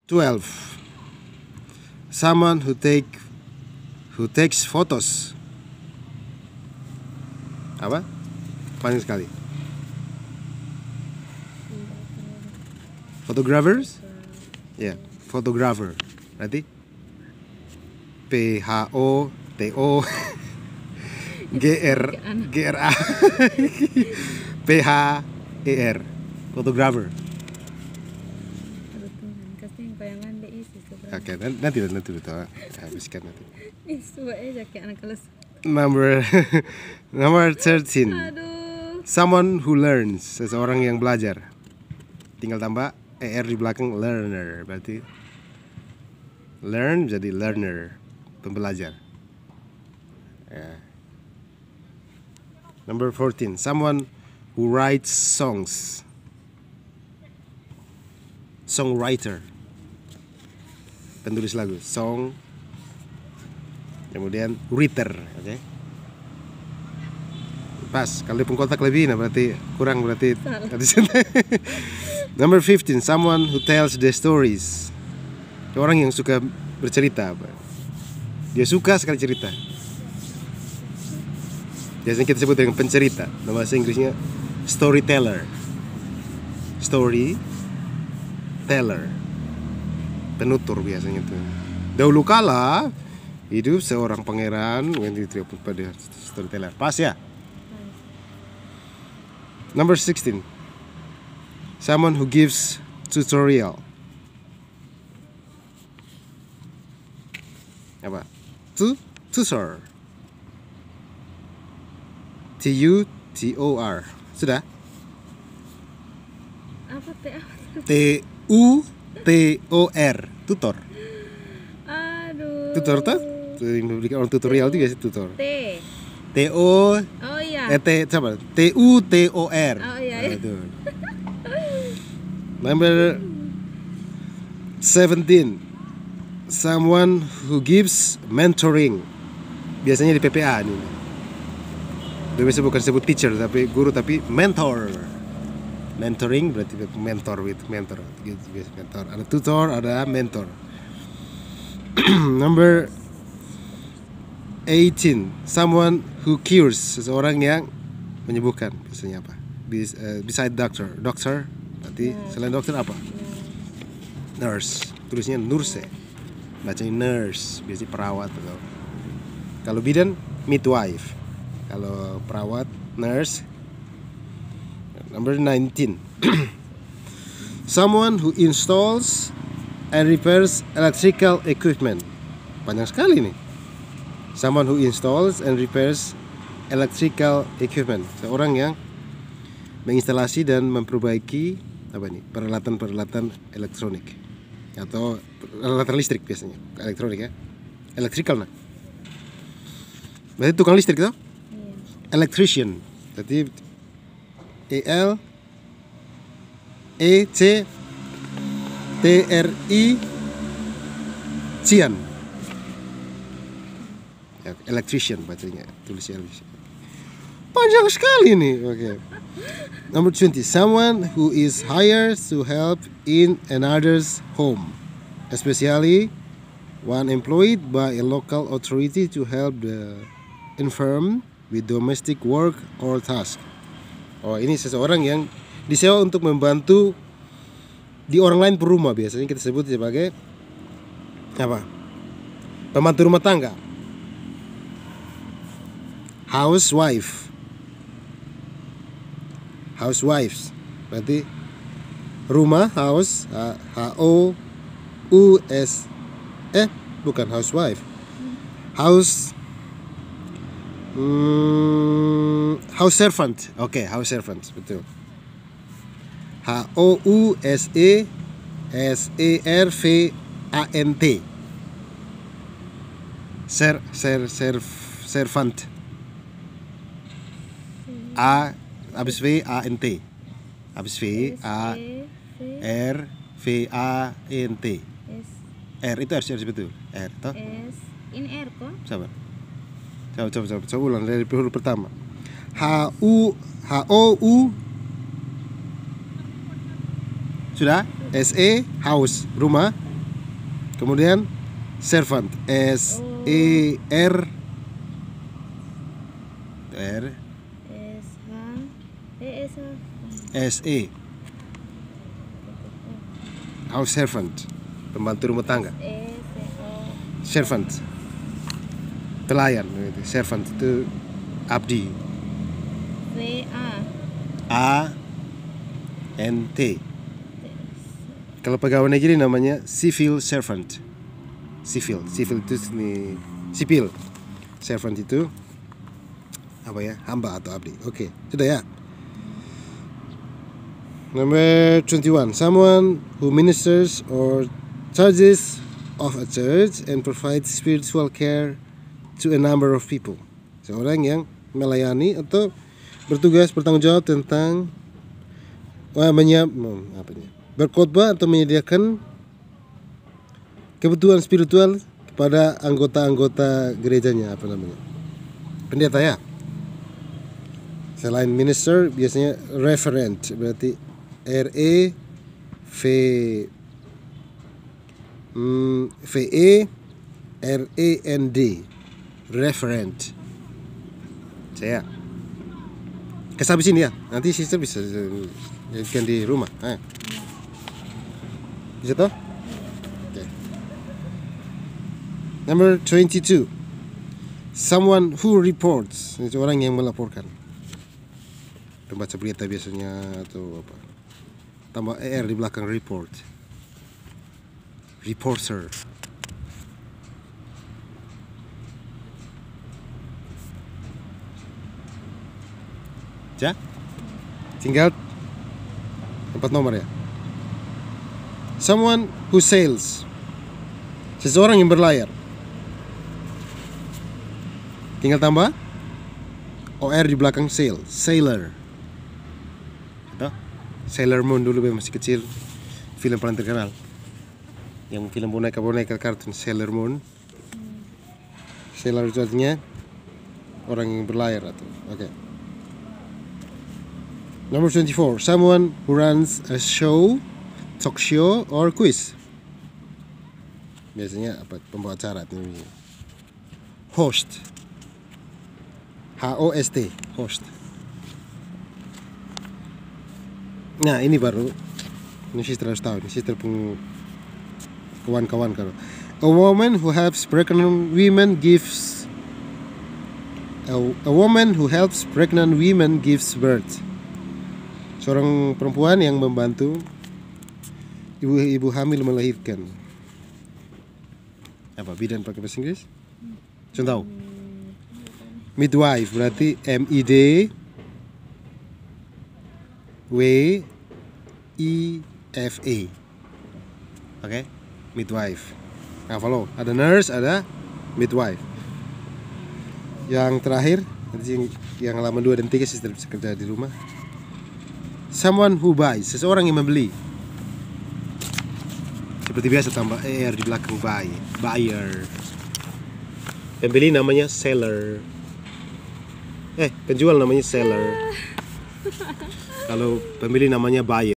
12. Someone who takes photos. Apa? Panjang sekali. Photographers? Ya, yeah, photographer. Berarti PHOTOGRA PHER. Photographer. Oke, nanti betul. Habiskan nanti. Number 13. Someone who learns. Seseorang yang belajar. Tinggal tambah ER di belakang, learner. Berarti learn jadi learner, pembelajar. Yeah. Number 14. Someone who writes songs. Songwriter. Penulis lagu, song. Kemudian writer, oke. Okay? Pas, kalau di pengkotak lebih, nah berarti kurang, berarti. Number 15, someone who tells the stories. Orang yang suka bercerita. Dia suka sekali cerita. Biasanya kita sebut dengan pencerita. Nama bahasa Inggrisnya storyteller. Storyteller. Penutur biasanya tuh. Dahulu kala hidup seorang pangeran yang diterapkan pada storyteller. Pas ya? Number 16. Someone who gives tutorial. Apa? Tutor. TUTOR. Sudah? Apa TUTOR. Tutor. Aduh. Tutor tuh? Yang memberikan orang tutorial itu biasa tutor. Oh iya. Siapa? TUTOR. Oh iya. Itu. Number 17. Someone who gives mentoring. Biasanya di PPA nih. Biasanya bukan sebut teacher tapi guru, tapi mentor. Mentoring berarti mentor with mentor. Mentor. Ada tutor, ada mentor. Number 18. Someone who cures. Seseorang yang menyembuhkan. Biasanya apa? Beside doctor. Doctor. Berarti selain dokter apa? Nurse. Tulisnya nurse. Bacanya nurse. Biasanya perawat atau. Kalau bidan midwife. Kalau perawat nurse. Number 19. Someone who installs and repairs electrical equipment. Panjang sekali nih. Someone who installs and repairs electrical equipment. Seorang yang menginstalasi dan memperbaiki apa nih? Peralatan-peralatan elektronik atau peralatan listrik biasanya. Elektronik ya. Electrical nah. Berarti tukang listrik toh? Electrician. Berarti ELECTRICIAN. Ya, electrician bacanya, tulisnya electrician. Panjang sekali nih. Oke. Number 20. Someone who is hired to help in another's home, especially one employed by a local authority to help the infirm with domestic work or task. Oh, ini seseorang yang disewa untuk membantu di orang lain per rumah. Biasanya kita sebut sebagai apa? Pembantu rumah tangga. Housewife. Housewives. Berarti rumah, house, HOUS. Bukan housewife. House house servant. Oke, house servant, betul. HOUSESERVANT. Servant. Habis VANT. Habis VARVANT. R itu harus betul. R toh? In R kok? Sabar. Coba ulang dari huruf pertama. HOU. Sudah? SE house, rumah. Kemudian servant, S-E-R S-E, house servant, pembantu rumah tangga. Servant, pelayan. Servant itu abdi. A-N-T. Kalau pegawai negeri namanya civil servant. Civil itu sipil. Servant itu apa ya? Hamba atau abdi. Oke, sudah ya. Number 21. Someone who ministers or charges of a church and provides spiritual care to a number of people. Seorang yang melayani atau bertanggung jawab tentang berkhotbah atau menyediakan kebutuhan spiritual kepada anggota-anggota gerejanya, pendeta ya. Selain minister biasanya referent, berarti REVERAND, referent. Saya kasih habis ini ya, nanti sister bisa jadikan di rumah. Bisa toh? Okay. Number 22. Someone who reports, itu orang yang melaporkan. Pembaca berita biasanya atau apa? Tambah ER di belakang report. Reporter. Ya? Tinggal 4 nomor ya. Someone who sails, seseorang yang berlayar. Tinggal tambah OR di belakang sail, sailor. Sailor Moon dulu masih kecil, film paling terkenal. Yang film boneka kartun Sailor Moon. Sailor itu artinya orang yang berlayar atau oke. Number 24. Someone who runs a show, talk show or quiz. Biasanya apa? Pembawa acara ini. Host. H-O-S-T. Host. Nah ini baru. Ini sister harus tahu. Ini sister pun kawan-kawan kalau. A woman who helps pregnant women gives. A woman who helps pregnant women gives birth. Seorang perempuan yang membantu ibu hamil melahirkan. Apa bidan pakai bahasa Inggris? Contoh. Midwife berarti M-I-D-W-I-F-A. Oke, midwife. Nah, follow. Ada nurse, ada midwife. Yang terakhir, yang halaman 2 dan 3 sister bisa kerja di rumah. Someone who buys, seseorang yang membeli. Seperti biasa tambah ER di belakang buyer. Pembeli namanya seller. Penjual namanya seller. Kalau pembeli namanya buyer.